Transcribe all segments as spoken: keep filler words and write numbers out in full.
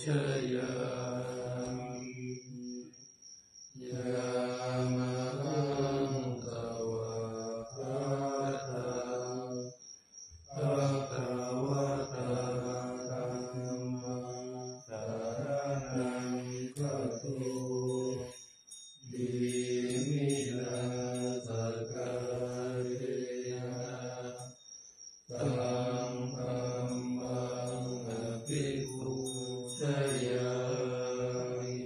ชยามิยามะหังตวะภะคะภะคะวะตาธัมมังสรณังคัจฉามิมินาสการะตังธัมมังอภิปูชยามิ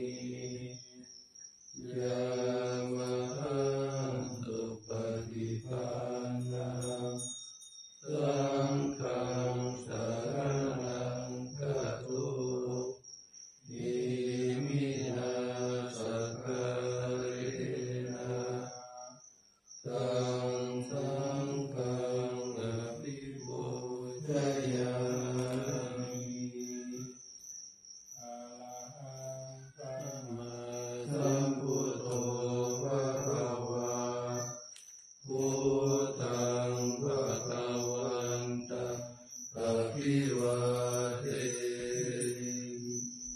ยามะหังสุปฏิปันนังสังฆังสรณังคัจฉามิมินาสการะตังสังฆังอภิปูชยามิอะระหังสัมมาสัมพุทโธภะคะวาพุทธังภะคะวันตังอะภิวาเทมิ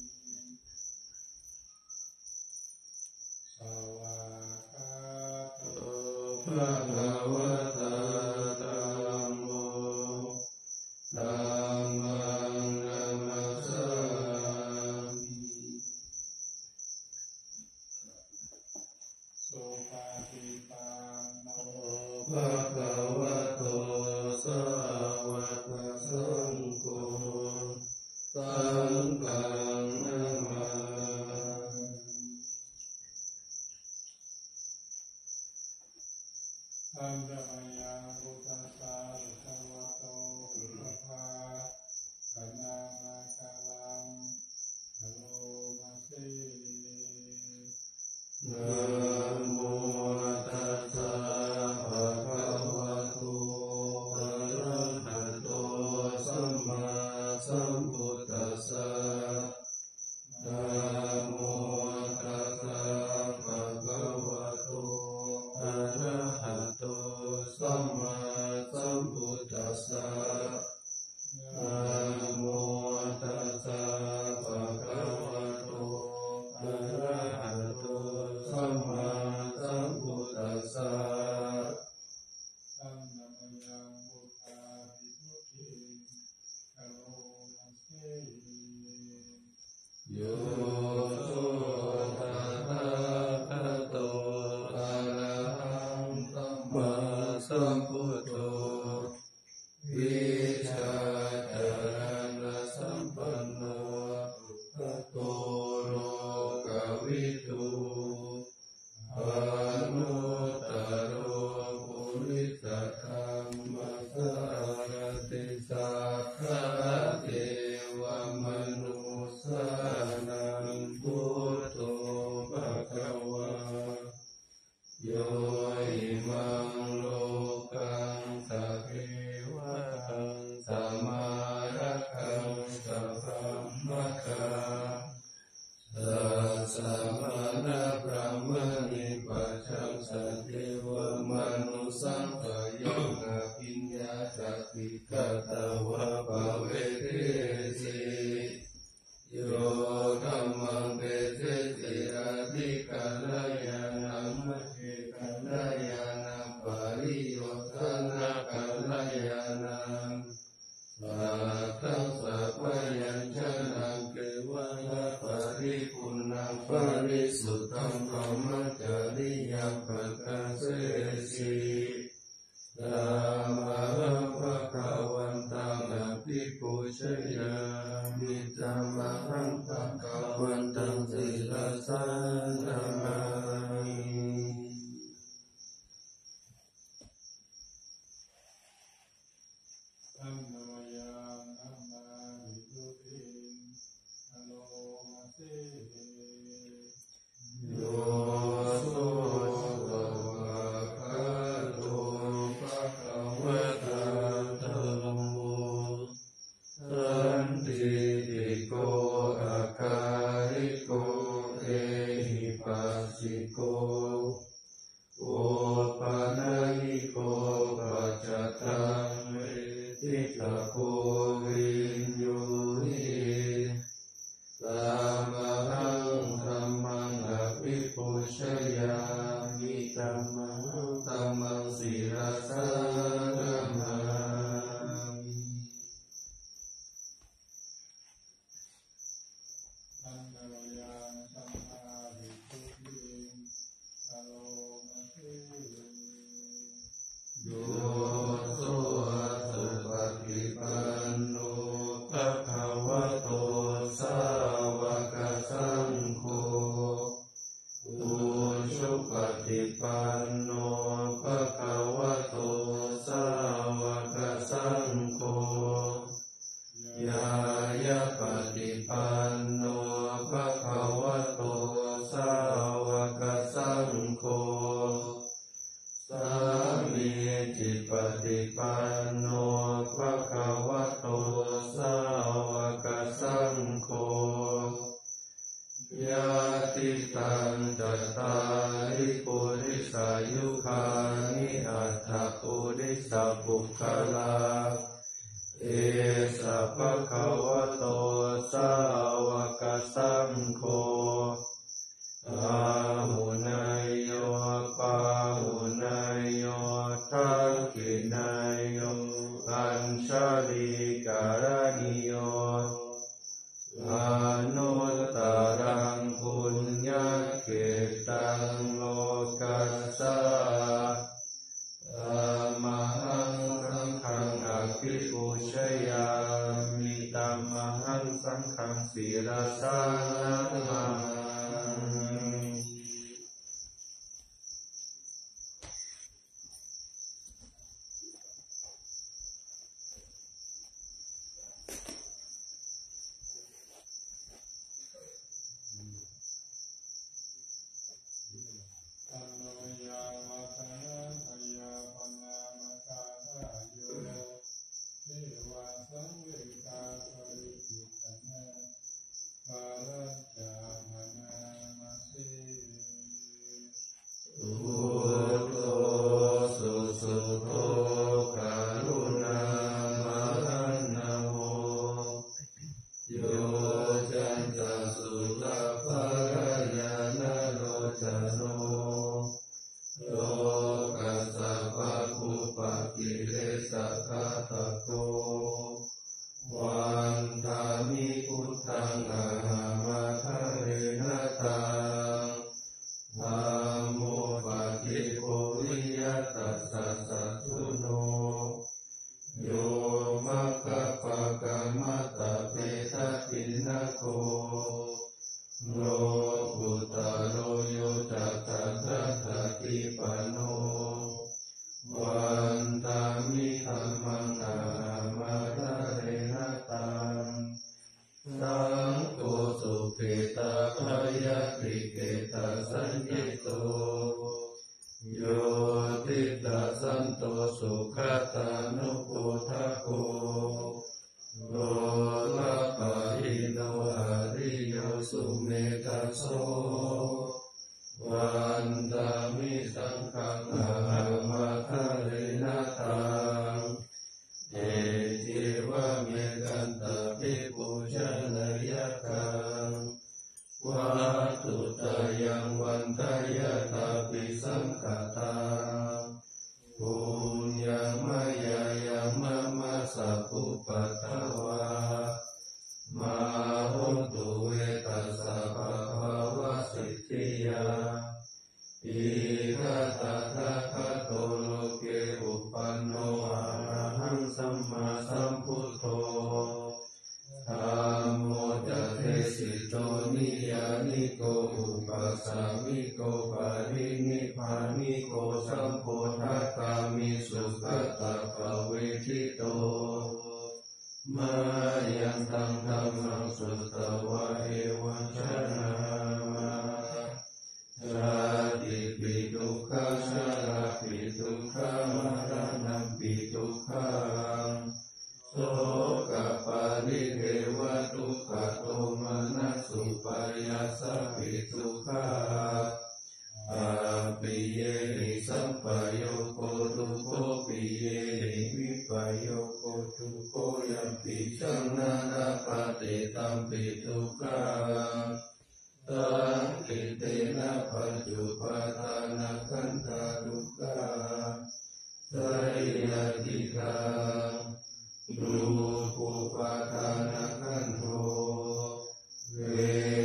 สวากขาโตภะคะวะตาธัมโมธัมมังนัมมัสสามิสุปฏิปันโนภะคะวะโตสาวกสังโฆสังฆังนะมามิอันตมยังพุทธัสสะภะคะวะโตพุทธภาคณามะกะลังอะโลมาเสนะโมตัสสะภะคะวะโตอะระหะโตสัมมาสัมพุทธัสสะนะโมตัสสะภะคะวะโตอะระหะโตสัมมาสัมพุทธัสสะนะโมตัสสะภะคะวะโตอะระหะโตสัมมาสัมพุทธัสสะสัมมายังพุทธาภิกขุอะโลมาเสโยโสตถาคโตอะระหังสัมมาสัมพุทโธวิชาจารณสัมปันโนภะโตโลกวิทูอนุตตโรปุริสธรรมสารติสัพพะเทวมนุสสานังพุทโธภะคะวาโยอิมังโลกังสัพเพวะตังสัมมารักขังสัพพะมัคคะสัสสะมานะพระมณิปัจฉังสันเทวมนุสังขยังอภิญญาสัพพิกตวะภเวเทสิโยธัมมังเปเสสิอาทิกัลยานังมัชฌิกัลยานังปริโยทนะกัลยานังสัทธังสัพพยัญชนะเกวะละปริปุณังปริสุทธังพรหมจริยังปักขังเสสิธัมมังภะคะวันตังอภิปูชยาโยโสสุปฏิปันโนภะคะวะโตสาวกสังโฆอุชุปฏิปันโนภะคะวะโตสาวกสังโฆยายะปฏิปันโนภะคะวะโตสาวกสังโฆสามีจิปฏิปันโนภะคะวะโตสาวกสังโฆยะติตังจัตตาริปุริสายุคานิอัตถปุริสปุคลาเอสะภะคะวะโตสาวกสังโฆอาหุนายโยปาหุนายโยทักขินายโยอัญชลีการณิโยอนุตตรังปุญญเกตังโลกัสสะธัมมังสังฆังอภิปูชยามิธัมมังสังฆังศิรสานังเว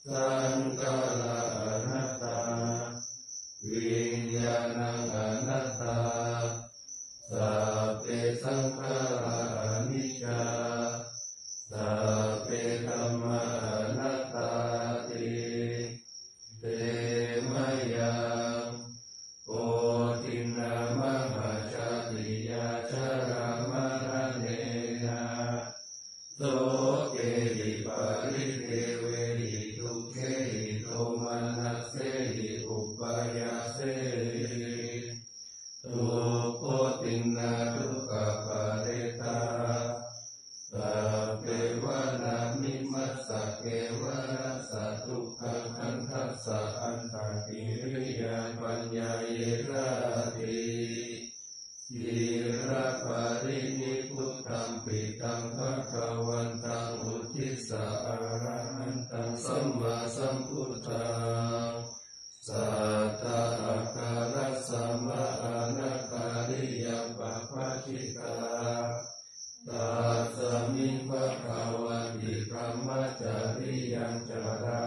สังขารอนัตตาวิญญาณังอนัตตาสัพเพสังขาราอนิจจาสัพเพธัมมาอนัตตาติเตมะยังโพธินามหาชาติยาชรามรณะนะโสเกหิปาริเทเวหิทุกเขหิโทมานัสเสหิอุปายาเสหิทุกโพตินาทุกขปาเรตาสัพเพวะนามิมัสสะเกวะรัสสะทุกขังขันธัสสะอันตติริยาปัญญาเยราติยิระปารินิพุทธัมปิตังภะคะวันตังอุทิสสะอะระหันตังสัมมาสัมพุทธังสัทธะอาการัสสะมะอานาคาริยังปะปะชิตาตัสสมิภะคะวันติธัมมัจจาริยังจารา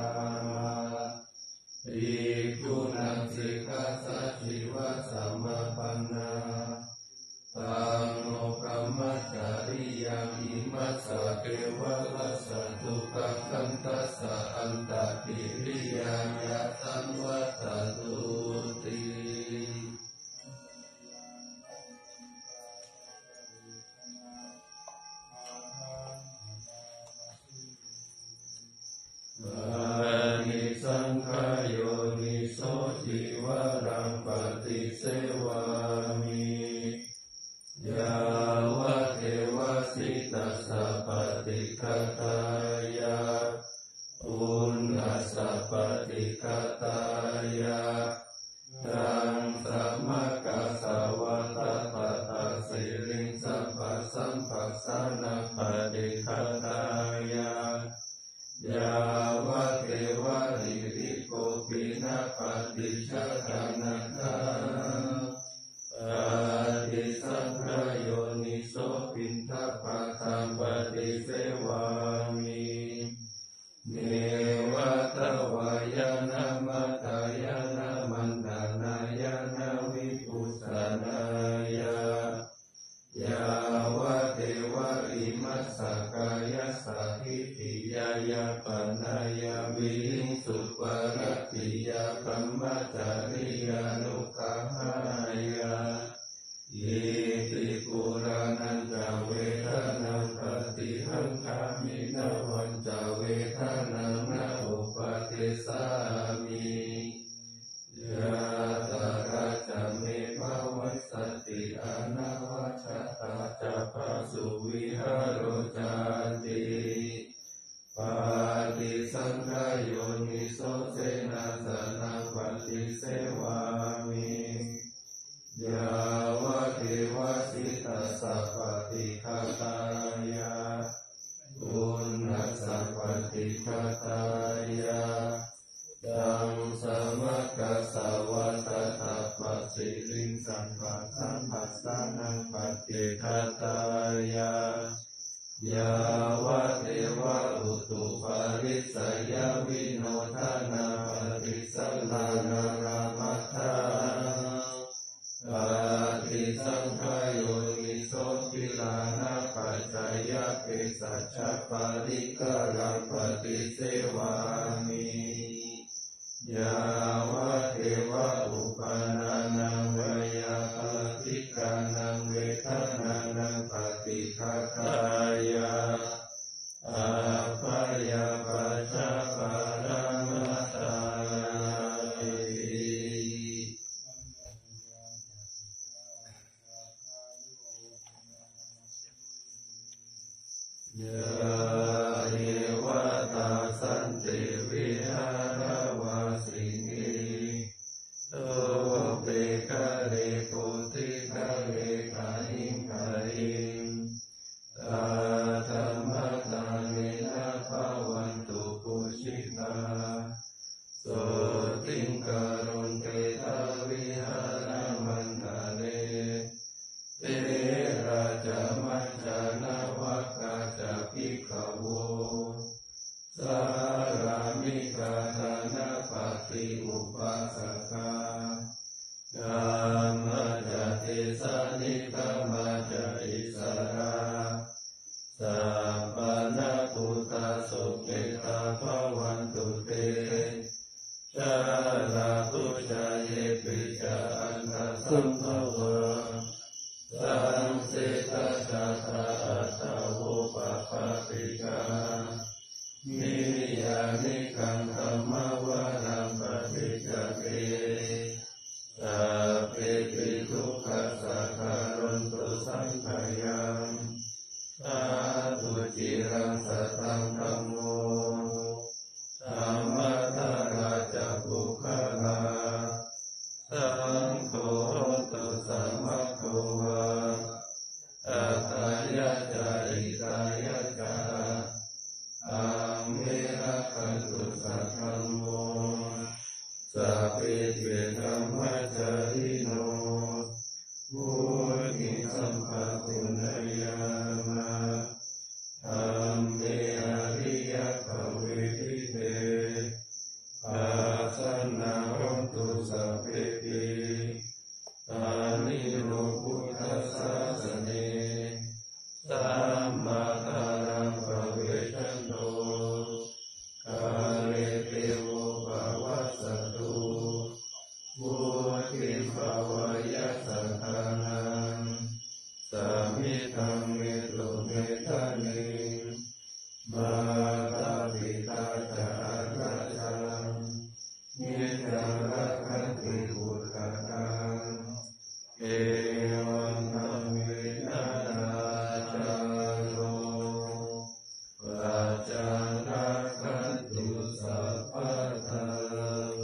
ภิกขุนังสิกขาสัจฉิวะสัมมาปันนาตังโนกัมมัจจาริยังอิมัสสะเกวะรัสสะทุกขคันธัสสะอันตติริยายะตันวัตตุติอานิสังขโยนิโสจิวรังปฏิเสวามิยาวะเทวสิตัสสะปฏิคัตตายะอุณหัสสะปฏิคัตตายะตังสัมมากัสสะวัตตะตะสิริสัพพะสัมปัสสะนะปฏิคัตตายะยาวะเทวะริริโกปินะปฏิชัตถานันทาปฏิสังขโยนิโสปินทปะตังปฏิเสวามิเนวะตวายนะมัตตายนะมันดานายนะวิปุสสนายะยาวะเทวะอิมัสสะกายสัทธิติยายะปัญญาวิหิงสุปะรัตติยาคัมมัจจาริยานุกาหายะอิติปุรานันจเวทนาปฏิหังคามินาวันจเวทนานาอุปติสามิยะตาราจเมภาวัสสติอนาวัชตาจัปะสุวิหารจารติปาติสังขโยนิโสเสนาสนังปฏิเสวามิยาวะเทวะสิตัสสะปฏิคัตตายะอุณหัสสะปฏิคัตตายะตังสัมมากัสสะวัตตะปัสสิริงสัมปัสสัมปัสสะนังปฏิคัตตายะยาวะเทวะอุตุปาริสยวิโนทนาปฏิสังขานารามัทธาปฏิสังขโยนิโสปิลานาปัจจยเปสัจจปาริกาลังปฏิเสวามิยาวะเทวะอุปานานังเวยาภติกานังเวทนานังปฏิคัตตายะอาภยาปัจจปารามัตตายะเอวตาสันติวิหารวาสิเนติอุปัสสกากามจติสานิกามจอิสราสัพพะนาคุตาสุขิตาภวันตุเตชาลาภุชาเยปิจาอันตสัมภวะสังสิตาชาตาอัตตาวุปปะปิกานิยานิกังธรรมวารังปฏิจจเกสัพเพปิทุกขสังขารันตุสังขายังสาธุจิรังสัตตังธัมโมธัมมทาราจะบุคคลาสังโฆตุสัมภะโควะอัตตายะจาริตายะจาอาเมระคันตุสัทธัมโมสัพเพเทธัมมจาริโนบุญิสัมภะปุญญามะธัมเมอริยภเวทิเตปัสสนาโหตุสัพเพติตานิโรพุทธัสสะสเนสัมมาทารังภเวชันโตกาเลเตโวภวัสสตุบุติภวายะสังฆานังสัมมิธังเมตุเมตานิมาตาปิตาจาราชังนิจังรักขันติบุตตังเอวังธรรมินานาจาโรปัจจังรักขันตุสัพพะทัง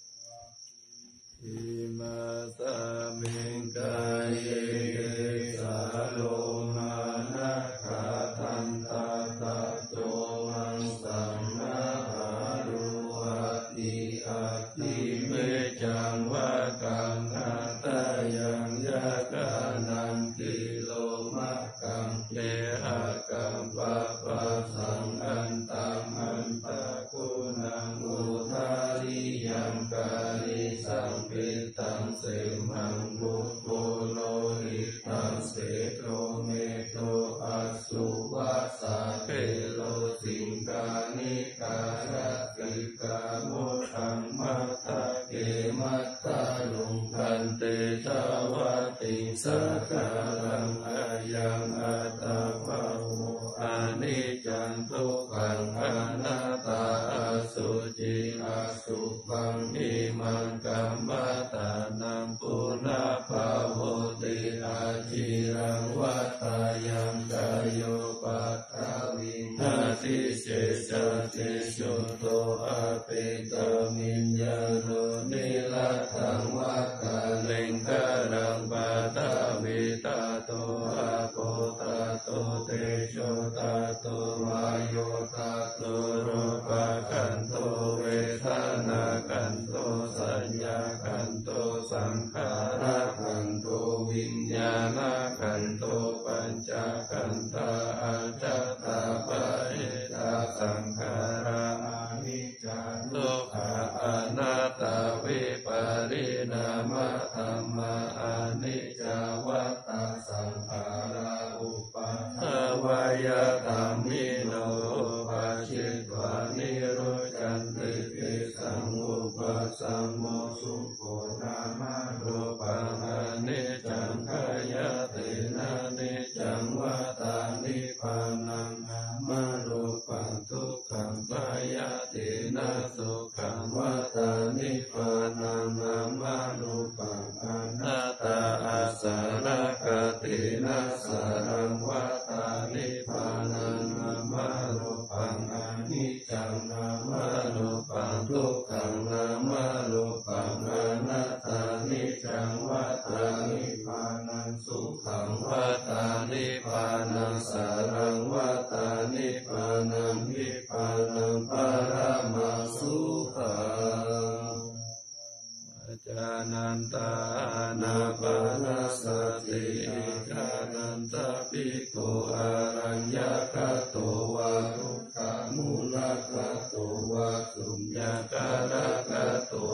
อิมาสามิงกายเยสาโลมานะขาทันตาตาโตมังสัมมาหารุอาติอาติเมจังวะกังอาตายังยะกานันติโลมะกังเตอะกังปะปะสังอันตังอันตะกุนังอุทาริยังกาลิสัมปิตังเสมังบุตโกโลหิตังเสโตเมโตอัสสุวัสสะเทโลสิงกานิกาชติกาโมทังมัตตะเกมัตตาลุงคันเตชาวติสักการังอายังอัตตาภะโวอานิจจังทุกขังอนัตตาอสุจิอสุภังอิมังกัมมตานังปุนาภาโวติอาจิรังวัตตายังกายโยปัตตาวินาทิเสสติสุโตอาเปตามิญญาโนนิลัตถังวัตตาเลงกะรังปาตาวิตาโตอาโปตาโตเตโชตาโตวายโยตาโตโรปะกันโตเวทนากันโตสัญญากันโตสังขาระกันโตวิญญาณกันโตปัญจกันตาอาจัตตาปะเอตาสังขาราอนิจจังทุกขาอนัตตาวิปริณามะธัมมาอนิจจวัตตาสังขาราอุปัฏฐวายธรรมิโนปัจฉิตวานิโรจันติปิสังอุปสัมโมสุโขนามาโรปังอนิจจังขายะเตนะนิจจังวัฏฏานิพพานังนามาโรปังทุกขังขายะเตนะสุขังวัฏฏานิพพานังนามาโรปังอนัตตาอาสารกตินะสารังวัฏฏานิพพานังนามาโรปังอนิจจังนามาโรปังทุกขังนามาโรปังอนัตตานิจจังวัฏฏานิพพานังสุขังวัฏฏานิพพานังสารังวัฏฏานิพพานังนิพพานังปรมังสุขังจานันตานาปานาสติกานันตาปิโกอารัญญกโตวาทุกขามูลกโตวาสุญญาการกโต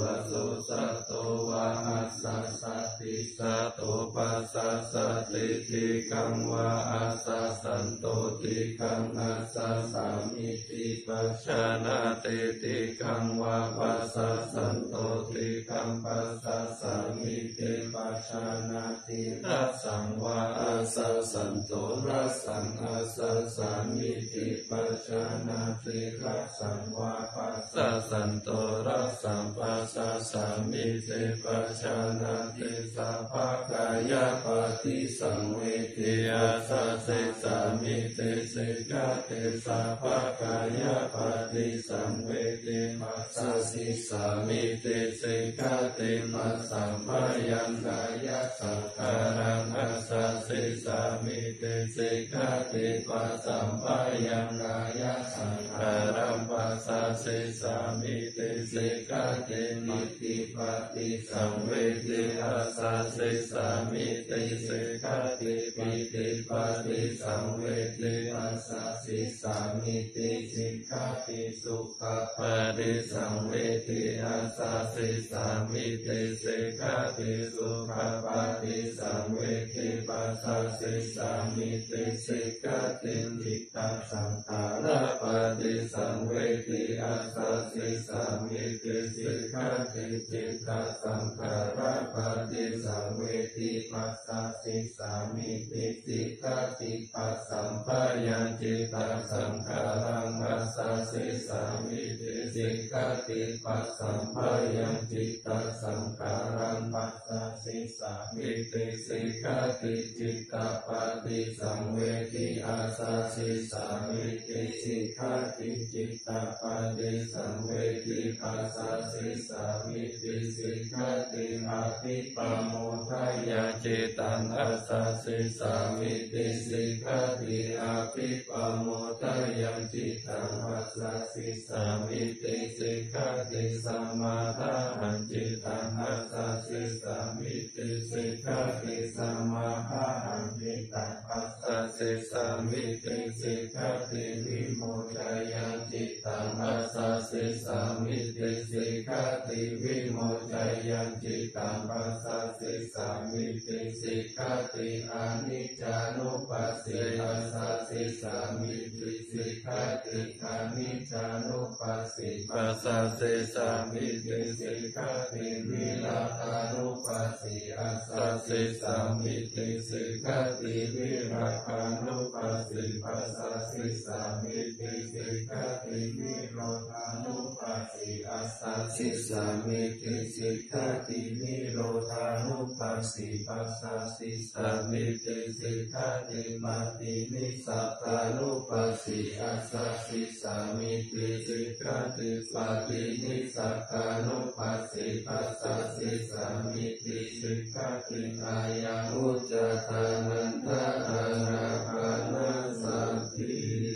สุสัตโตวาอัสสะสติสัตโตปัสสะสติติกังวาอัสสะสันโตติกังอัสสะสามิติปัจจานาติติกังวาปัสสะสันโตติกังปัสสะสามิติปัจจานาติรัสสังวาอัสสะสันโตรัสสังอัสสะสามิติปัจจานาติรัสสังวาปัสสะสันโตรัสสังปัสสะสามิติปัจจานาติสัพพกายปฏิสังเวทิอาสะเสสามิติสิกาติสัพพกายปฏิสังเวทิปัสสะสิสามิติสิกาติปัสสัมปยังกายสังขารังอัสสะสิสามิติสิกาติปัสสัมปยังกายสังขารังปัสสะสิสามิติสิกาตินิติปฏิสังเวทิอาสะสิสามิติสิกาติปิติปฏิสังเวทิอาสะสิสามิติสิกาติสุขปฏิสังเวทิอาสะสิสามิติสิกาติสุขปฏิสังเวทิปัสสะสิสามิติสิกาติจิตตสังขารปฏิสังเวทิอาสะสิสามิติสิกาติจิตตสังขารปฏิสังเวทิปัสสะสิสามิติสิกาติปัสสัมปยังจิตตสังขารังปัสสะสิสามิติสิกาติปัสสัมปยังจิตตสังขารังปัสสะสิสามิติสิกาติจิตตปฏิสังเวทิอาสะสิสามิติสิกาติจิตตปฏิสังเวทิปัสสะสิสามิติสิกาติอาภิปโมทายาจิตตังอาสะสิสามิติสิกาติอาภิปโมทายาจิตตังอาสะสิสามิติสิกาติสัมมาทาหันจิตตังอาสะสิสามิติสิกาติสัมมาทาหันจิตตังอาสะสิสามิติสิกาติวิโมทายาจิตตังอาสะสิสามิติสิกาติวิโมทายาจิตตังอาสะสิสามิติสิกาติอนิจจานุปัสสิอาสะสิสามิติสิกาติอนิจจานุปัสสิปัสสะสิสามิติสิกาติวิราคานุปัสสิอาสะสิสามิติสิกาติวิราคานุปัสสิปัสสะสิสามิติสิกาติวิโรธานุปัสสิอาสะสิสามิติสิกาตินิโรธานุปัสสิปัสสะสิสามิติสิกาติปฏินิสสตานุปัสสิอาสะสิสามิติสิกาติปฏินิสสตานุปัสสิปัสสะสิสามิติสิกาติกายาอุจจตานันทอานาปานสัมภิ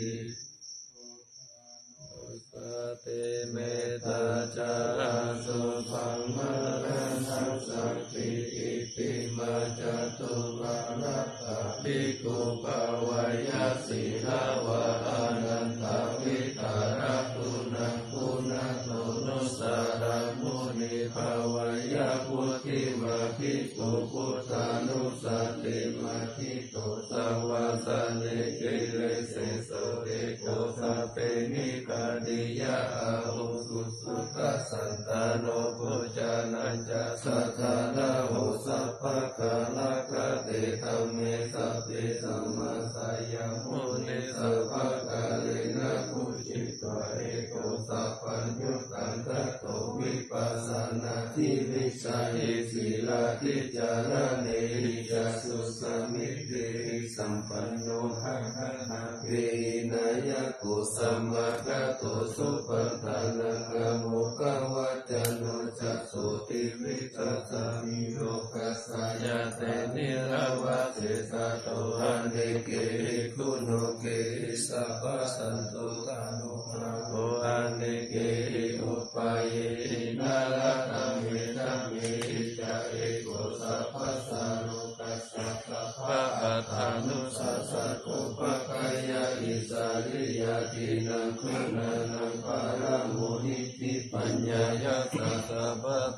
สติเมตตาจาสุสัมมารังสังคิอิติมาจตุวารัตถภิกขุภวายาสิลาวะอานันตวิตาระปุณังปุณโตนุสารามุนิภวายาพุทธิมาภิกขุพุทธานุสติมาภิกขุสวาสเนกิเลเสโสเอโกสัพเพนิกาดิยาอาหุสุสุตสันตโนปุจานัญจะสัทธานาหุสัพพะกาลกะเตธัมเมสัพเพสัมมาสัยยมุนิสัพพะกาเลนะปุจิตวะเอโกสัพพัญญุตันตโตวิปัสสนาทิวิสัยสีลาทิจารเนหิจัสสุสมิตติสัมปันโนหะหะหะเวนายโกสัมมาคะโตสุปัฏฐานังกโมกวัจจโนจัสโสติวิจัสสามิโลกัสสายาเตนิระวะเสสะโตอันเดเกคุโนเกสัพพะสันตุตานุภาโวอันเดเกอุปาเยนาลตัมเมตัมเมจาเอโกสัพพะสานุกัสสะสัพพะอัฏฐานุสัสสะโกปะกายาอิสาริยาตินังคุณานังปาราโมหิติปัญญายะสัสสะปะ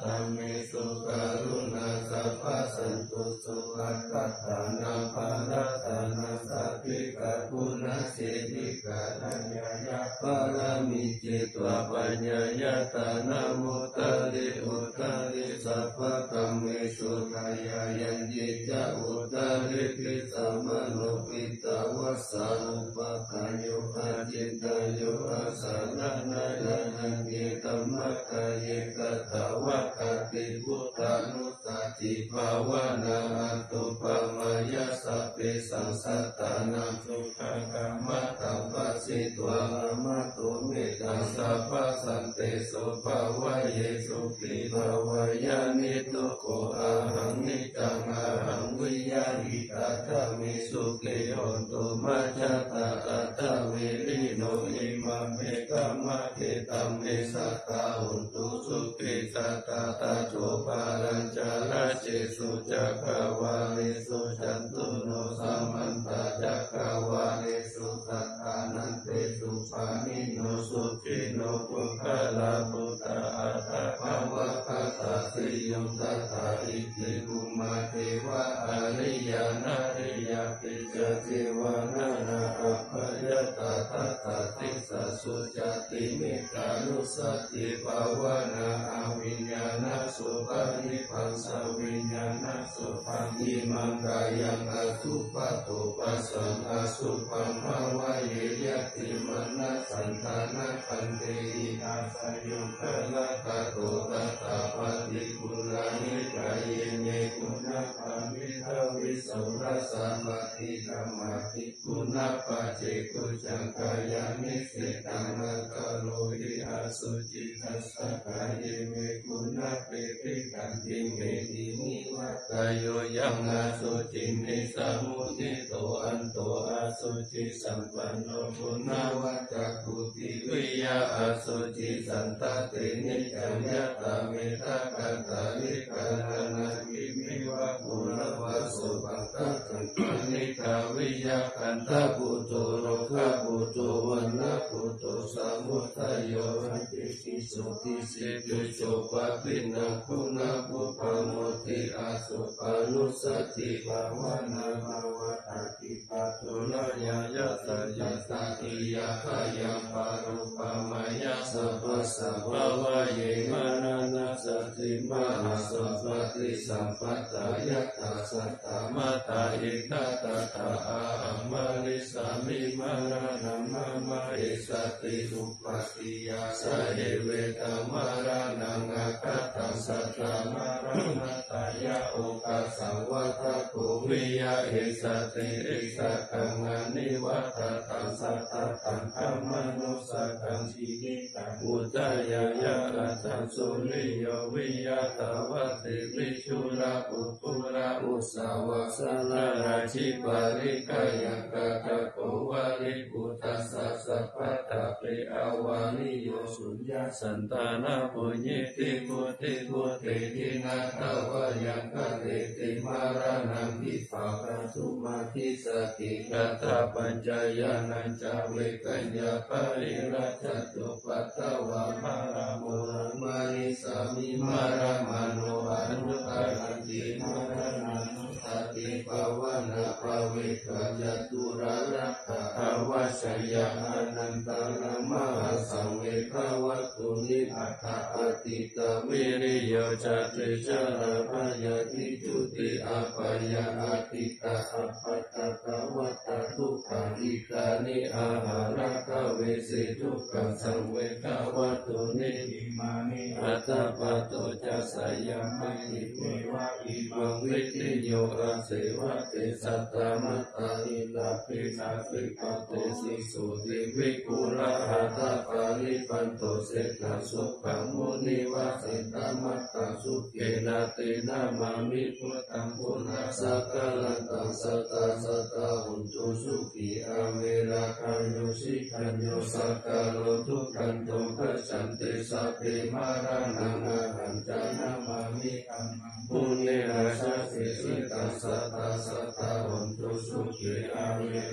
นะโมตัสสิอุตตริสัพพะธัมเมสุขายายันติจะอุตตริปิสัมมโนปิตาวะสานุปะกายโยอาจิตตโยอาสานะนะนะนะเนตัมมะกายกตาวะกติพุทธานุสติภาวนาตุปมายาสัพเพสังสัตตานังสุขังกัมมะตัมปัสสิตวะมะตุเมตังสัพพะสันเตสุภาวะเยสุขิภาวะยานิตุโกอะหังนิจังอะหังวิญญาณิตาธรรมิสุขิโหตุมัจจตาอัตตเวริโนอิมัมเมกัมมะเทตัมเมสัตตาหุนตุสุขิสัตตาตาโจปารัญจาราเจสุจักขวาเลสุจันตุโนสัมมันตาจักขวาเลสุตัตตานันเตสุปานิโนสุขิโนปุคลาปุตตะอัตถะภวะคัตตาสิยุตตาอิติภูมาเทวะอริยานาริยปิจเทวานานาอัปปยตาทัตตาติสัสสุจติเมตานุสติภาวนาอวิญญาณสุปานิปัสสวิญญาณสุปังอิมังกายังอสุปะโตปัสสังอสุปังภาวะเยยติมนะสันทานะคันเตอิอาสยุคละตะโตตัตตาปฏิกุลานิกายเยคุณะปามิทวิสุรสามาติกรรมติคุณะปัจเจกุจังกายานิสิตังนะกะโลหิอาสุจิตัสสะกายเมคุณะเปติกันติเมตินิวัตโยยังอาสุจินิสามุทิโตอันโตอาสุจิสัมปันโนคุณะวัจจกุติวิยาอาสุจิสันตตินิจังยัตตาเมตตากันตาลิกานาวิมิวะกุลวัสสุปัตตะกันนิกาวิยากันตาปุโตโรคาปุโตวันนะปุโตสมุทัยโยหันติสิสุติสิตุโจปะปินังคุณะปุปะโมติอาสุปานุสติภาวนาภาวตาติปัตโตลายายะตายะตาติยะขยังปารุปมายะสัพพะสัพพะวะเยมานานาสติมาสัพพะติสัมปัตตายะตาสัตตมาตาอิตาตาตาอามาริสามิมารานามามาเอสติอุปัสสิยาสะเอเวตามารานังอาคาตังสัตตมารานาตายะโอกาสังวัตโกวิยะเอสติเอสกังอานิวัตตังสัตตตังธัมมนุสกังชีวิตังอุตยายะอัตถังสุริโยวิยะตาวติวิชุระปุปุระอุสาวะสนาราชิปาริกายังกะกะโกวาลิปุตตัสสะสัพพะตะเปอาวานิโยสุญญาสันตานาปุญญิติปุติปุติทินาทาวะยังกะเรติมารานังทิภาคะสุมาทิสติกัตถะปัญจายานันจาเวกัญญาปริราชตุปัตตวะมาราโมมานิสามิมารามาโนอนุตารันติมารานานุสติภาวนาภเวกัญญาตุระรักขะภวชยาอนันตระมหาสังเวควัตตุนิอัฏฐอติตวิริโยจติจารพยติจุติอาปยาอติตาอัปปตตวัตทุกขานิกานิอาหาระกเวสิทุกขสังเวควัตตุนิอิมานิอัตตปัตโตจัสยามิหิเมวะอิมังวิทิโยอาเสวะเตสัตตมัตตาอิลาภินาภิปเตสิสุติวิกุลหัตถะปาริปันโตเสนาสุขังมุนิวาสิตามัตตาสุเกนะเตนะมามิพุทธังพุทธสักกะลันตังสัตตาสัตตาหุนตุสุขีอาเวราคันโยสิคันโยสักกะโลทุคันโตกัจฉันติสัพเพมารานังอาหันจานามามิอัมมังปุเนราชสิสิตัสสะตาสัตตาหุนตุสุขีอาเว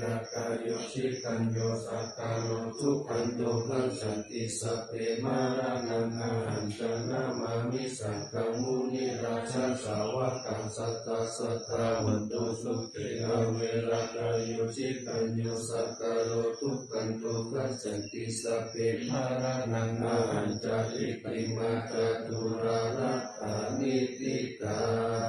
รักายุชิกัญโยสักกาโลทุกขันโตขันสันติสัพเพมารานังอาหันตนามามิสังฆมุนิราชันสาวกังสัตตสัตตาวันตุสุขิอาเวรักายุชิกัญโยสักกาโลทุกขันโตขันสันติสัพเพมารานังอาหันจาริติมาจตุรารัตถานิติกา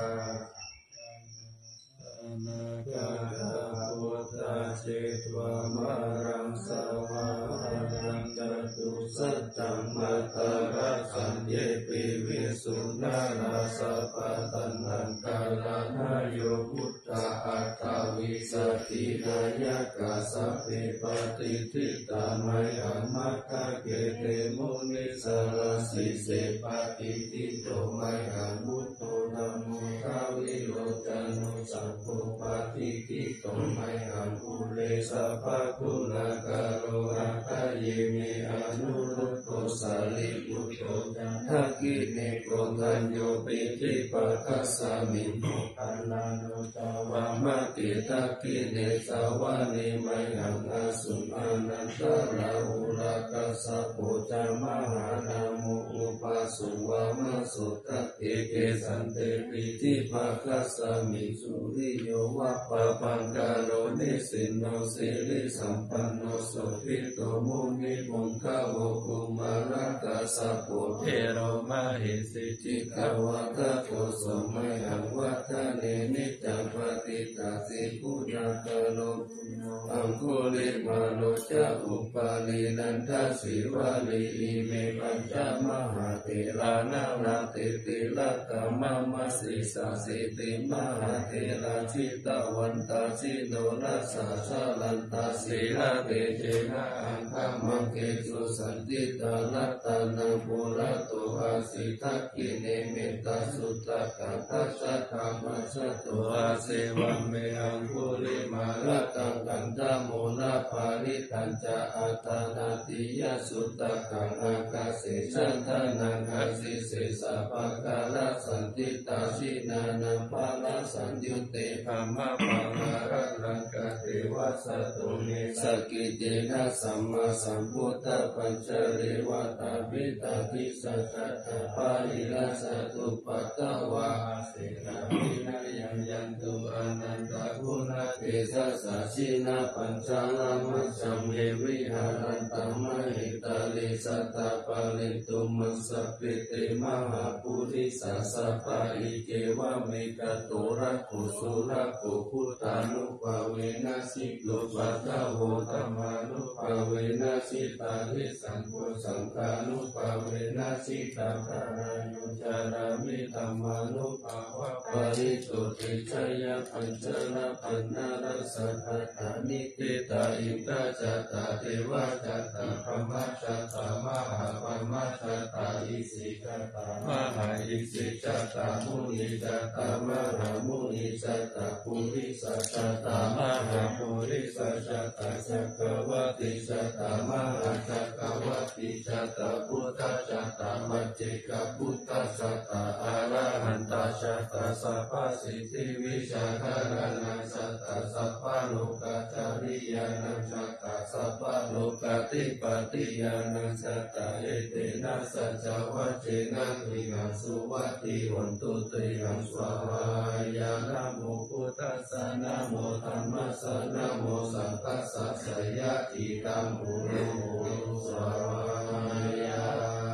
นาคาพุทธาเจตวามารังสาวารังจตุสัจจังมัตตาระสัญเยปิวิสุนาราสัพพตันหังกาลานาโยพุทธาอัตถวิสตินายกาสัพเพปฏิทิตามัยอมัคคะเกเตมุนิสารสิเสปฏิทิโตมัยอมุตโตธัมโมทาวิโรจานุสัพพปฏิทิโตมัยอมุเลสัพพะคุณากาโรหัตถเยเมอนุรุตโตสาลิปุตโตทักขิเนโกตัญโยปิธิปัสสามิโมปันนาโนตาวามะติทักขิเนสาวานิมัยหังอาสุอานันตราอุรากัสสะโพจามหานาโมอุปาสุวามะสุตเตเกสันเตปิธิปัสสามิสุริโยวะปะปังกาโรเนสิโนสิริสัมปันโนสุภิโตมุนิมุงคาวกุมารัตสัพโพเทโรมาหิสิจิกาวะตะโกสมัยหังวัฏเนนิจังปฏิตาสิปุญญาคโลอังคุลิมาโลจะอุปาลีนันทสิวาลีอิเมปัญจมหาเถรานาราเตติละกามะมัสสิสาสิติมหาเถราชิตาวันตาสิโนรัสสะสาลันตาสีลาเตเจนะอังคมังเกสุสันติตาลัตตานังปุระโตอาสิทักขิเนเมตาสุตตะกัตตัสสะธรรมะสะโตอาเสวัมเมอังคุลิมาละตังกันตโมนาภาริตัญจอัตตานาติยสุตตะกังอากาเสชันทานังอาสิเสสะภะกาลสันติตาสินานังปาลสัญยุเตภะมะปะมาระลังกะเทวะสะโตเมสกิเจนะสัมมาสัมพุทธปัญจเรวตาปิตาทิสัจจะปาริลัสสะตุปัตตวะเสนามินายังยันตุอนันตคุณะเทสะสะชินะปัญจลามัจจัมเมวิหารันตมะหิตาลิสัตตะปะลิตุมัสสะปิเตมหาปุริสัสสะปะอิเกวะเมกะโตระโกสุระโกพุทธานุภาเวนะสิโลปัตตะโหธัมมานุภาเวนะสิตาลิสังโฆสังฆานุภาเวนะสิตาภารายโยจารามิธัมมานุภาวะปริโตติชยปัญจละปันนารัสสะทัตถานิเตตาอินทาจัตตาเทวะจัตตาพมะจัตตามหาพมะจัตตาอิสิจัตตามหาอิสิจัตตามุนิจัตตามหามุนิจัตตาปุริสัจจัตตามหาปุริสัจจัตตาจักรวัติจัตตามหาจักรวัติจัตตาพุทธจัตตามัจเจกพุทธจัตตาอะระหันตจัตตาสัพพสิทธิวิชาคารานังจัตตาสัพพโลกาจาริยานังจัตตาสัพพโลกาติปติยานังจัตตาเอเตนะสัจจวัจเจนะวิหังสุวัติวันตุเตหังสวายานะโมพุทธัสสะนะโมธัมมัสสะนะโมสังฆัสสะสยะอิตังปุโรสวายา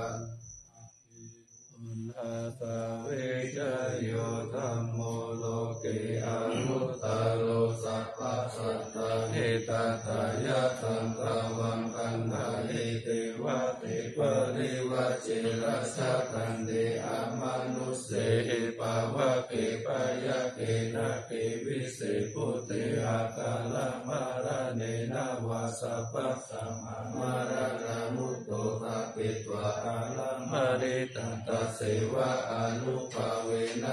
อุณหสเวชโยธัมโมโลเกอนุตตโรสัพพสัตตาเอตตายะสังฆวังคันหาเอเตวะเตปริวะเจรัสสะคันเดอะมนุสเสปาวะเกปยะเกนะเกวิเศษปุเตอะกาลมาระเนนะวาสัพพสัมมาระนามุตโตภะเกตวะอาลัมหะเรตัตตะเสวะอนุภาเวนะหุน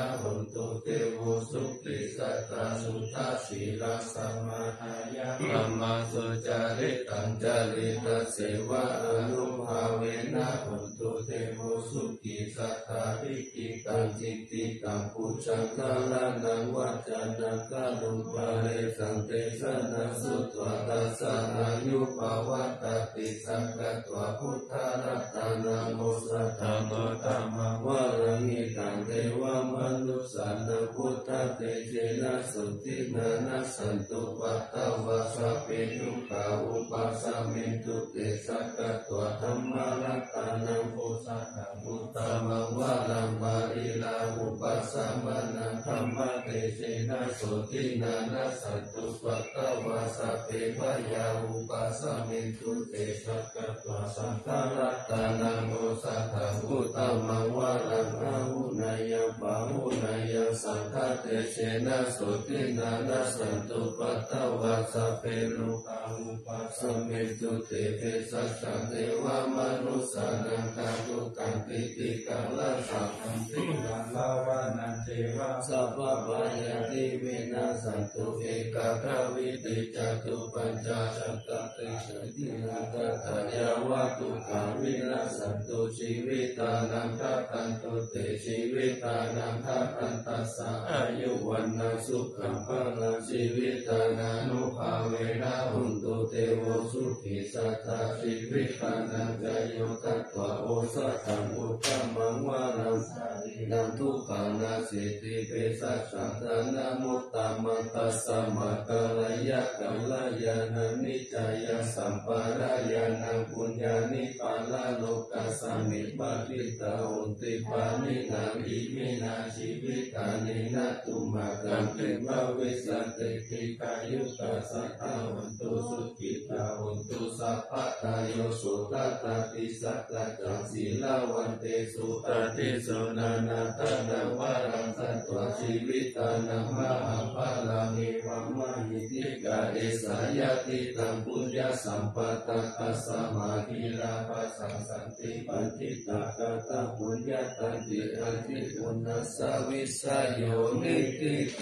ตุเตโวสุขิสัตตาสุทัสสีลาสัมมาทายะธรรมสุจาริตังจาริตเสวะอนุภาเวนะหุตุเตโวสุขิสัตตาภิกิตังจิตติตังปุจังกาลานังวัจานังกาลุปะเรสังเตสนะสุตวะตัสสะอายุปวัตติสังฆตวะพุทธรัตนาโมสัทธะโมธัมมังวะรังอิตังเทวมนุสสานังพุทธเตเจนะสุตินานัสสันตุปัตตวะสัพเพทุกขาอุปัสสะเมตุเตสักขะตวะธัมมารัตนังโพสัทธะมุตตะมังวะลังบาอิลาอุปัสสะมานังธัมมะเตเจนะสุตินานัสสันตุปัตตวะสัพเพพยาอุปัสสะเมตุเตสักขะตวะสังฆรัตนังโพสัทธะมุตตะมังวะลังอาหุนายะปะหุนายะสังฆเตเชนะสุตินานัสสันตุปัตตวะสัพเพโลกาอุปัสสะเมตุเตเปสัสสะเทวมนุสสานังกาตุกังปิติกังละสัพพันติกังลาวานันเทวะสัพพะปะยาติเวนะสันตุเอกาทวิติจตุปัญจสัตตติสตินาตถายาวะตุขาวินัสสันตุชีวิตานังทัพพันตุเตชีวิตานังทัพพันตัสสะอายุวันนาสุขังพลังชีวิตานานุภาเวนะหุนตุเตโวสุขิสัตตาชีวิตานังจโยตัตถะโอสัตถังอุตตมังวารังสารีนันทุขานาสิติเปสัสสะตานามุตตมังตัสสะมะกะลายะกัลยาณนิจายะสัมปารายานังปุญญานิปาลโลกัสสมิปะทิตาอุนติปานินาอิมินาชีวิตานินาตุมากังเตภเวสันติติกายุตาสัตตาวันตุสุขิตาวันตุสัพพะทายโยสุตตาติสัตตะจังสีลาวันเตสุตติสุนานาตนาวารังสัตวชีวิตานังมหาภาลังเอวัมมหิติกาเอสายติตังปุญญสัมปตะกัสสมาธิลาภัสสังสันติปันติตากาตปุญญตันติอันติปุณัสสวิสโยนิติโต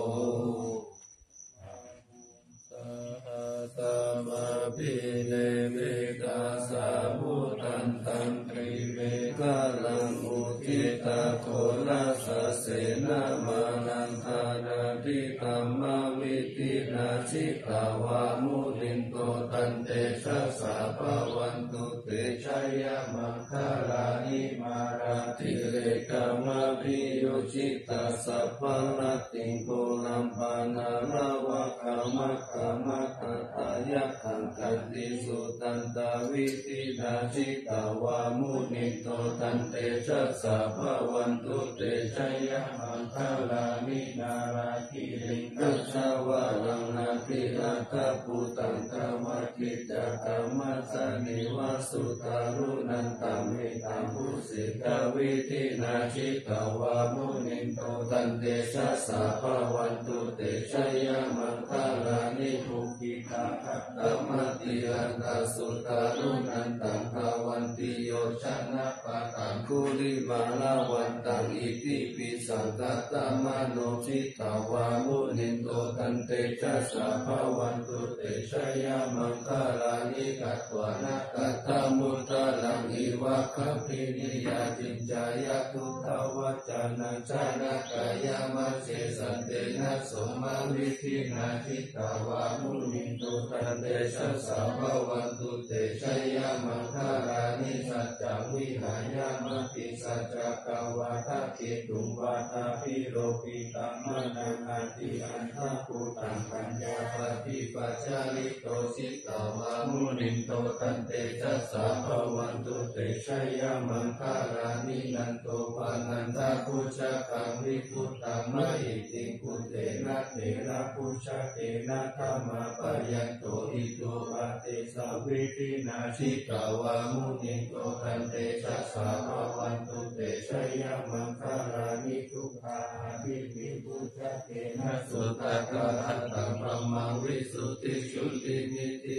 สมาภิเลเวกาสาภูตันตันตริเวกาลังอุทิตาโคลาสเสนามานังทานาทิธรรมวิตินาชิตาวามุนินโตตันเตชะสาภวันตุเตชัยมังคาลานิมาราติเรกามภิโยจิตาสัพพะติงโกลัมปานาลาวะกามะกามะตตายะขังกันติสุตันตวิตินาชิตาวามุนิโตตันเตชะสะภวันตุเตชัยมังคลานินาราคิริกัสสาวะลังนาทิอัตถปุตังกวะกิจกรรมสนิวาสุตารุนันตัมเมตัมภุสิกวิตินาชิตาวามุนิโตตันเตชะสะภวันตุเตชัยมังคลานิภูกิตาคัตตมติอันตสุตารุนันตังภวันติโยชนะปะตังคุลิมาลาวันตังอิติปิสังกัตตมโนชิตาวามุนิโตตันเตชะสะภวันตุเตชัยมังคลานิกัตวานะกัตตมุตตะลังอิวะคัพพินิยาจินจายะทุตวัจจานังชนะกายามัจเจสันเตนะสมาวิธินาทิตาวามุนิโตตันเตชะสะภวันตุเตชัยมังคลานิสัจจังวิหายามติสัจจกวาทะเกตุวาทาภิโรปิตัมมนังอาทิอันทปุตังปัญญาปฏิปัจจาริโตสิตาวามุนิโตตันเตชะสะภวันตุเตชัยมังคลานินันโตปานันทพุชะกังวิพุตตังมะหิติกุเตนะเถระพุชะเตนะธรรมะปะยันโตอิโตปะเตสะวิธินาชิตาวามุนิโตตันเตชะสะภวันตุเตชัยมังคลานิทุกขาทิวิพุชะเตนะสุตตะกะหัตตังพรหมังวิสุทธิชุตินิติ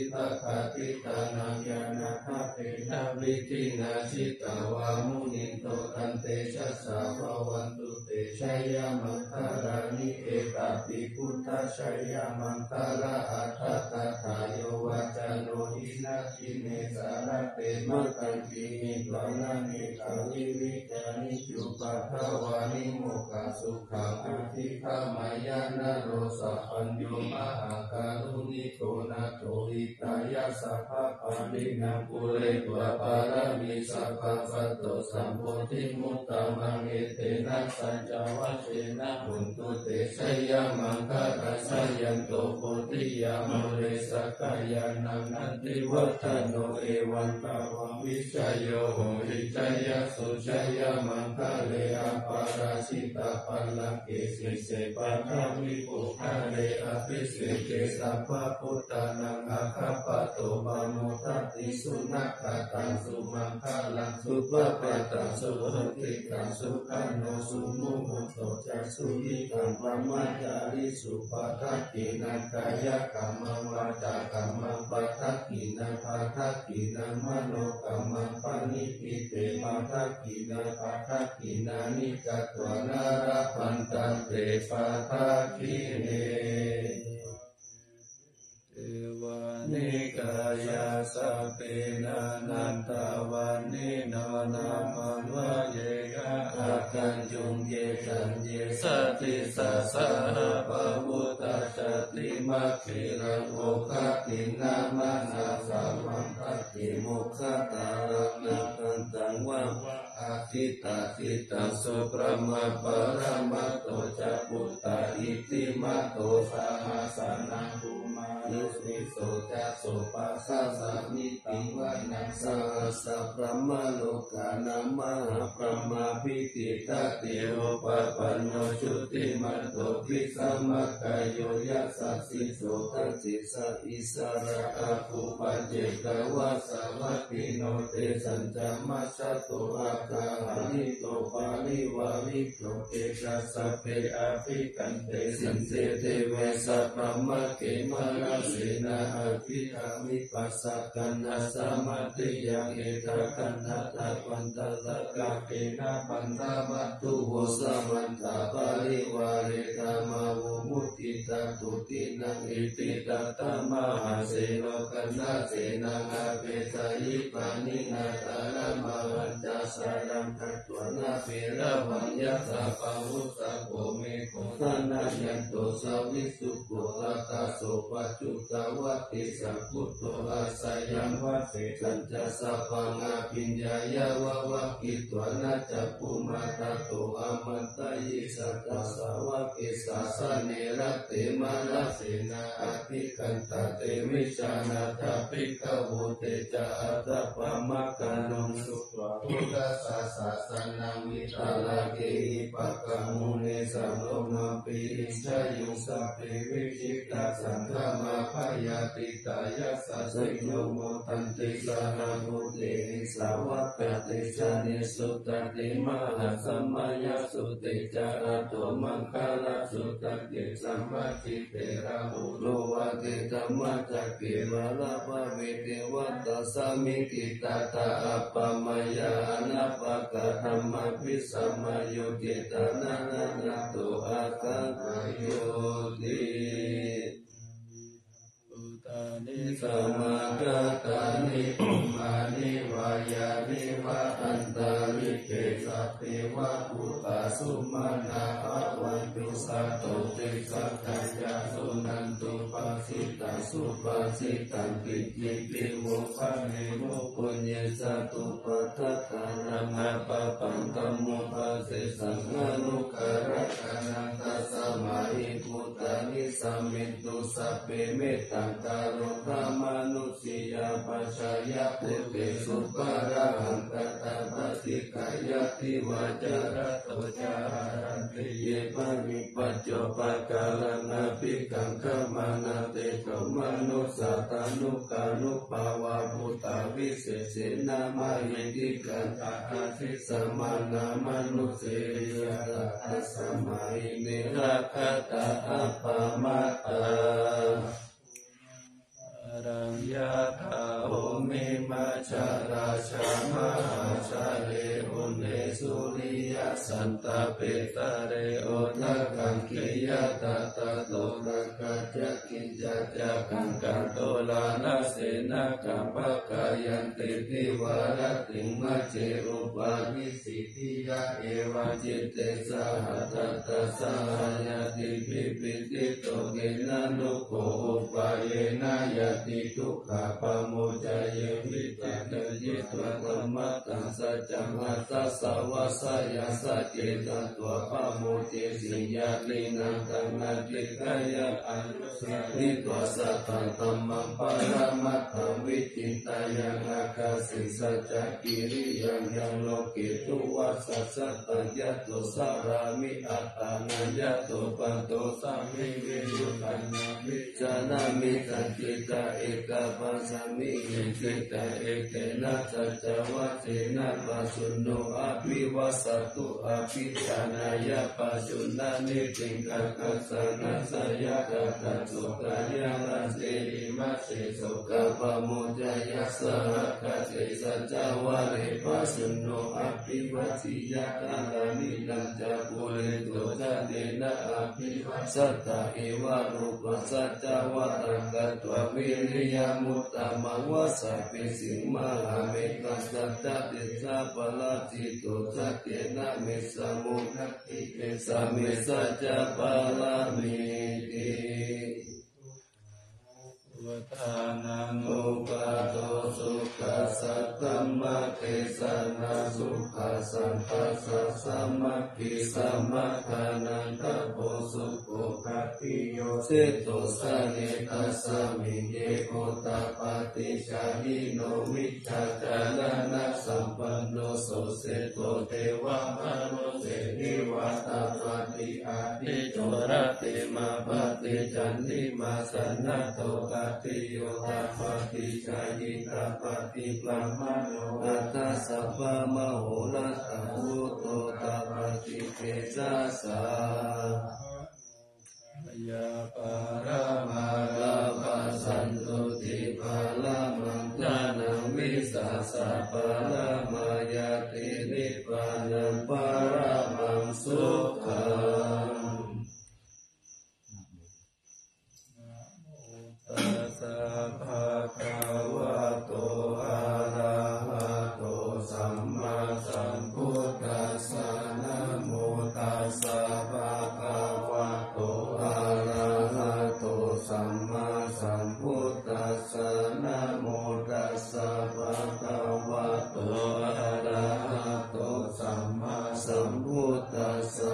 ตาคาติตานังยานาคาเตนะวิธินาชิตาวามุนิโตตันเตชัสสะภวันตุเตชัยยามังคารานิเอตปิพุทธชัยยามังคาราอัตถะทายโยวัจโนหินาทิเนสารเตมะตันตินิปานานิกาวิวิจานิจุปัฏฐวานิโมกขสุขังอธิฆามายานโรสะปัญโยมหาการุณิโกนาโตหิตายาสัพพะปารินังปุเรตวะปารามิสัพพะสัตโตสัมโพธิมุตตะมังเอเตนะสัจจวัชเชนะหุนตุเตชัยยามังคาราสัยยันโตโพธิยามุเรสกายานังนันติวัฒโนเอวันตาวังวิชัยโยโหริชัยยะสุชัยยามังคาเลอปาราชิตาปัลลังเกสิเสปะทาวิปุคาเลอภิเสเกสัพพะพุทธานังอาคาปะโตบามุทัติสุนัขตังสุมังคาลังสุปะปะตังสุหติกังสุขันโนสุมุหุโตจักสุยิกังปะมัจจาริสุปะทักขินังกายกัมมังวาจากัมมังปะทักขินังภาทักขินังมโนกัมมังปณิปิเตมาทักขินังภาทักขินานิกัตวานาราพันตันเตปะทักขิเนเทวานิกายาสัพเพนานันตวันนิโนนามังวะเยกะอาคันจุงเยจันเยสติสัสสะปะวุตตะชติมัคคิรังโอคตินามานาสัมมังคติโมคขตารังนาคันตังวะอาทิตาทิตังสุปรมาปรมัตโตจะปุตตะอิติมัตโตสามาสานังภูมานุสิโสจะโสปัสสะสมิติวานังสัสสะพระมโลกานังมหาพระมาภิติตาติโอปะปันโนชุติมัตโตภิสัมมกายโยยัสสสิโสทัจจิสะอิสระอาภูปัจเจกวะสวัตติโนเตสัญจมัสสะโตอาคาหานิโตปาลิวาริโตเตชัสสะเปอาภิกันเตสินเสเทเวสัพพะมะเกมะระเสนาอภิธามิปัสสะกันนะสมาธิยังเอตกันนะตะปันตะตะกะเกนะปันตะมัตตุโวสมันตะปาริวาเรกามะวุมุติตะตุตินังอิติตะตะมหาเสโลกันนะเสนาอาเปตายิปานินาตาละมะวันจาสารังคัตวนาเประวัญญาสะปะวุตตะโกเมโกทานายันโตสาวิสุโกละตาโสปัจจุตวัตติสัพพุทโธอาศัยยังวะเสสัญจสัพพังอาปิญญายาวะวะกิตวนาจักปุมาตาโตอามันตยิสัตตสาวะกิสาสเนระเตมาลเสนาอภิกันตเตวิชานาทปิกโวเตจาอัตตปะมะกานุสุตวะพุทธสาสะสนังวิตาลาเกหิปะกะมุเนสัมโลมาปิชายุสัพเพวิชิตาสังฆมาพยาติตายาสัสโยโมตันติสานามุเตนิสาวัคเตชานิสุตติมหาสัมมายาสุเตจาระโตมังคาลสุตติสัมมาทิเตระหุโลวะเตธัมมาจักเกวะลาภะเวเทวัตตสามิกิตาตาอัปปมายาอนัปปะกะธัมมะวิสัมมาโยเกตานานานาโตอาคังโยตินิสัมมากัตตานิปุมานิวายานิวะอันตาลิเกสัพเพวะอุตาสุมานาภวันตุสัตโตเตสักขายาสุนันตุปัสสิตังสุปัสสิตังปิจิปิโวภะเนโมปุญญสตุปัฏฐานังอาปะปังตัมโมปัสสิสังฆานุกระกานังตัสสะมาหิพุตตานิสัมมิตุสัพเพเมตตังกาโรธรรมานุสิยาปัชายาปุเตสุปาระหังกัตตาปัสสิกายติวาจาระโตจารันติเยปะนิปัจโจปะกาลังอภิกังขมานาเตโกมนุสาตานุกานุภาวะพุตตาวิเศษนามายิติกันตาอาทิสมานา มนุเสยตัสมัยเนรคตาอัปปมัตตารังยะถาโอมิมัจจาราชามหาชาเลอุเนสุริยสันตเปตะเรโอทักขังกิยะตะตะโตระกัจจกิจจัจกังกันโตลานะเสนะกัมภกายันติทิวารติมัจเจอุปาณิสิทธิยะเอวะจิตเตสหตัตตะสหายติปิปิติโตเกนะนุโกอุปาเยนะยติทุกขปะโมจเยวิจิตติยิตวะธรรมตังสัจจังหัสสะสาวะสยาสัจเจตัตวะปะโมเจสิยาลินังตังนาติกายะอันสุนิตัวสัตตังธัมมังปรมัตถังวิจิตายังอาคาสิสัจจกิริยังยังโลกิตุวัสสัสตัญญะตุสารามิอัตตานัญญะตุปันโตสัมมิวิยุตัญญาวิจานามิตัญจิตาเอกปัสสมิหิจิตาเอกนะสัจวัตเจนะปัสสุโนอภิวัสตุอภิชานายะปัสสุนานิติกังกัสสนะสยะกัสสะสุกายะรัสเสหิมัสเสสุกะปะโมจายะสหกัสเสสัจวะเรปัสสุโนอภิวัติยะกาลานิลัญจปุเรโตจะเนนะอภิวัสัตตะเอวะรูปสัจวะตังกัตตวะวิริยมุตตะมังวะสัพพิสิงมหาเมตัสสัจจะเตชะปะลาจิโตจะเกนะเมสะมุนัตติเมสะเมสัจจะปะลามิติวัฏานังอุปาโตสุขัสสะธัมมะเทศนาสุขัสสันตัสสะสัมมัคคิสัมมัทานันตโพสุโภคัตติโยเสโตสะเนตัสสะมิเยโกตปะติชาหิโนวิชชาจานะนะสัมปันโนโสเสโตเทวะมโนเสนิวัตปะติอาทิโตระเตมาปะติจันติมาสันนะโตกะติโยตปะติชายิตาปะติปะมโนอัตตะสัพพะมโหรัตะอุโตตปะติเกสะสะยาปารามาลาปัสสันตุติภาลามังญาณมิสสะสะปาลามายาตินิพพานังปารามังสุขังตัสสะภะคะวะโตอะระหะโตสัมมาสัมพุทธัสสะนะโมตัสสะภะคะวะโตอะระหะโตสัมมาสัมพุทธัสสะนะโมตัสสะภะคะวะโตอะระหะโตสัมมาสัมพุทธัสสะ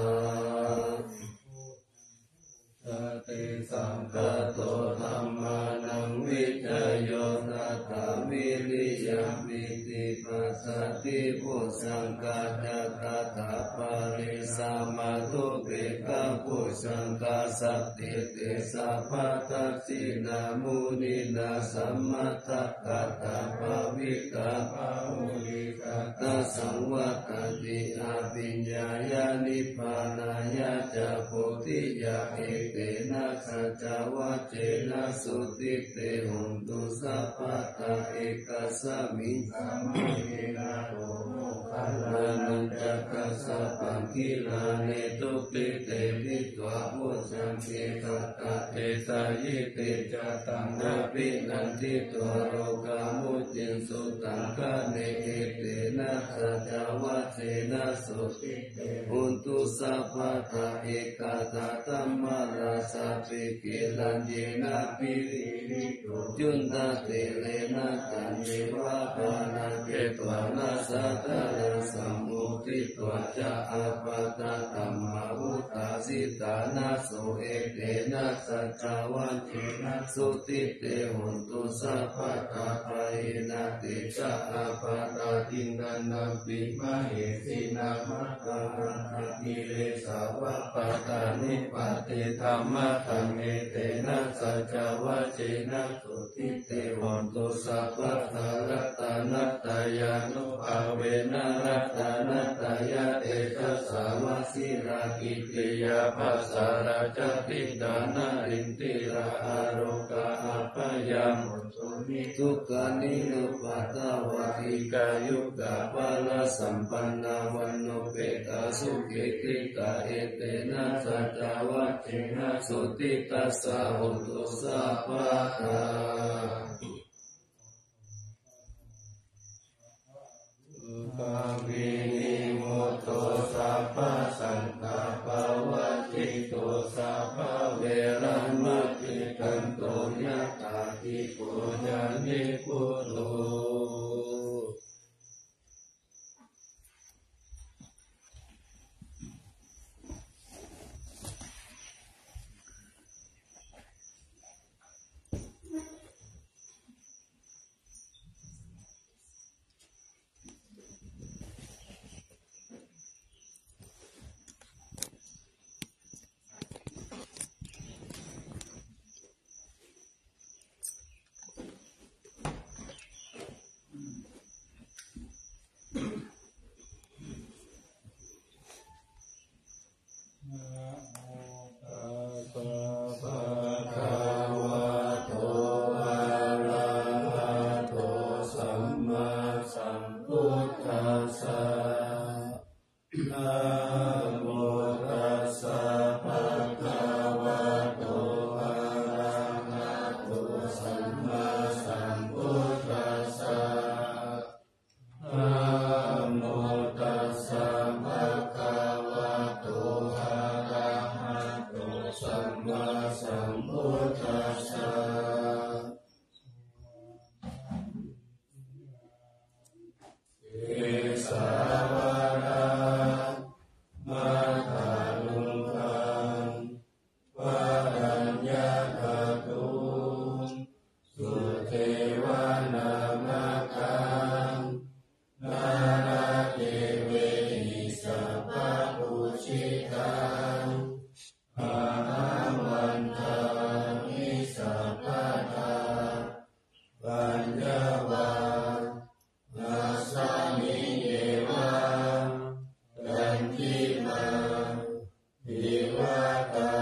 สติสังฆโตธัมมานังวิจโยนาถามิริยามิติปัสสติปุสังฆาจัตตาปะริสัมมาตุเปกะปุสังฆาสัตติเตสัพพะทักษินามุนินาสัมมัตตะกัตตะภะวิกะภะมุริกัตตะสังวัตติอาปิญญายานิพพานายะจะโพธิยะเอเตนะสัจจวัจเจนะสุติเตหุนตุสัพพะตาเอกสัมมิสัมมินาโตโมคัลลานันจักขัสสะปังคิลาเนตุปิเตปิตวะมุสังเกตัตตะเตสายิเตจตังนาปินันทิตัวโรกามุจินสุตังคะเนเอเตนะสัจจวัจเจนะสุติเตหุนตุสัพพะตาเอกตาธัมมาราสาปิเกลันเยนะปิริริโตจุนตเตเลนะตันเยวะปานาเกตวานาสัตตะสัมมุติตวะจะอาปัตตะธัมมาวุตาสิตานาโสเอเตนะสัจจวัจเจนะสุติเตหุนตุสัพพะตาปะเอนะเตชะอาปัตตะทิงนันนัมปิมะเหสินามะกังอะกิเลสาวะปะตานิปะเตธัมมะตังเอเตนะสัจจวัจเจนะสุติเตหุนตุสัพพะทารัตนัตตายานุภาเวนะรัตนัตตายาเตชะสาวะสิรากิติยาภัสสสาราจติดานารินติราอาโรกาอัปยัมทุกขานิโนปัตตาวะทิกายุกาภาลสัมปันนาวันโนเปตาสุขิติกาเอเตนะสัจวัตถินะสุติตัสสะโหตุสัพพะทาภาวินิโมโตสัพพะสันตาภาวะติโตสัพพะเวรัมมติกันโตยะตาทิปุญญานิปุโต Viva